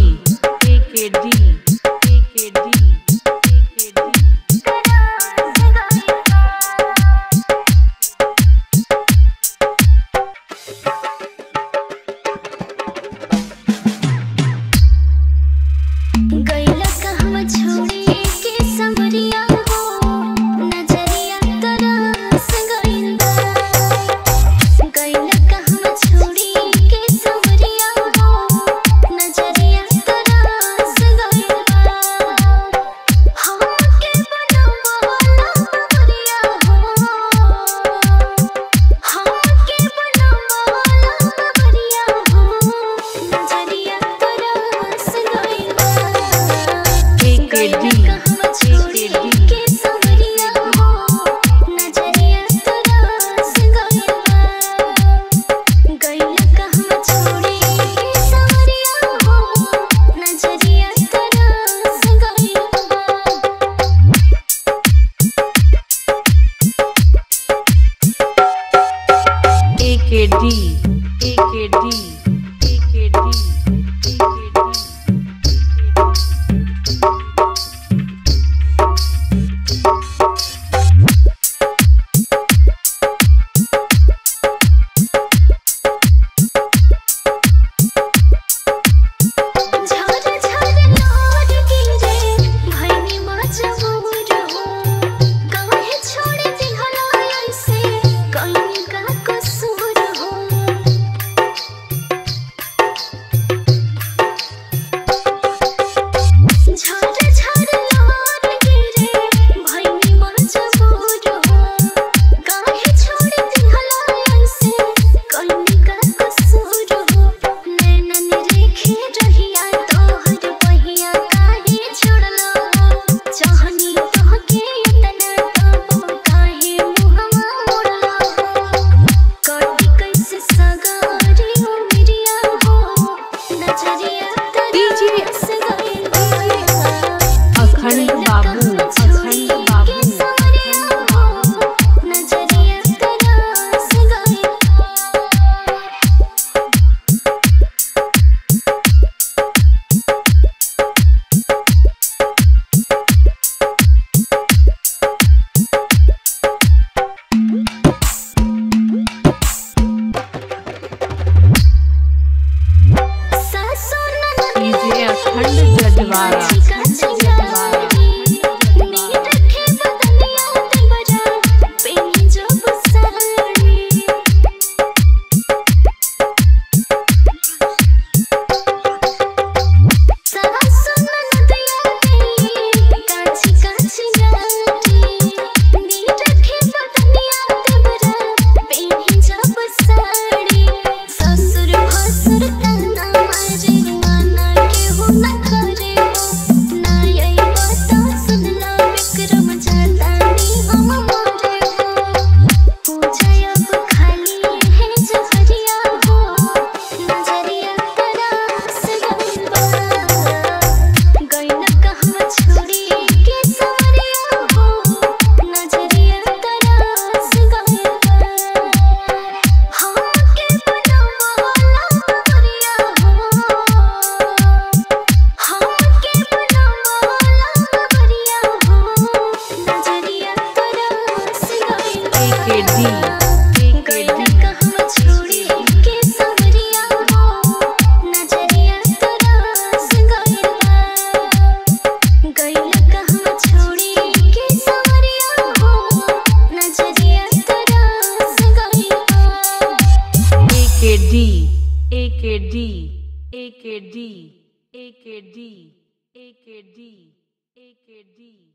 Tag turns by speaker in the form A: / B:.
A: गैला कहवा छोड़ी के सवरिया हो, नजरिया तरस गइल बा। गैला कहवा छोड़ी के सवरिया हो, नजरिया तरस गइल बा। हमके बनवाला सवरिया हो, हमके बनवाला सवरिया हो, नजरिया तरस गइल बा। गैला कहवा छोड़ी के सवरिया हो, नजरिया तरस गइल बा। गैला कहवा छोड़ी के सवरिया हो, नजरिया तरस गइल बा।
B: AKD
A: झर झर लोर गिरे भइनी मजबूर हो, काहे छोड़ दिहला ऐसे कइनी का कसूर हो। झर झर लोर गिरे भइनी मजबूर हो, काहे छोड़ दिहला ऐसे कइनी का कसूर हो। नैनन रेखे रहिया तोहर पहिया काहे छोड़लो, चाहनी तोहके इतना तबो काहे मुहवा मोड़लो। कटी कैसे सगारी उमरिया हो, नजरिया तरस गइल बा।
B: अखंड बाबू
A: छोड़ी के सवरिया हो, नजरिया तरस गइल बा। सासु ननद
B: अखंड जजवारा
A: रखे बदनिया देवरा पेनी जब साड़ी। सासु ननद काची काची गाड़ी रखे बदनिया देवरा पेनी जब साड़ी। ससुर भसुर ताना मारे माना केहू न करे हो, ना यही बात सुनला विक्रम जातानी हम मोरे हो। पूजा अब खाली है जहरिया हो, नजरिया तरस गइल बा। गैला कहवा छोड़ी के सवरिया हो, नजरिया तरस गइल बा। हमके बनवाला सवरिया हो, हमके बनवाला सवरिया हो, नजरिया तरस गइल बा। गैला कहवा छोड़ी के सवरिया हो, नजरिया तरस गइल बा। गैला कहवा छोड़ी के सवरिया हो, नजरिया तरस गइल बा।
B: AKD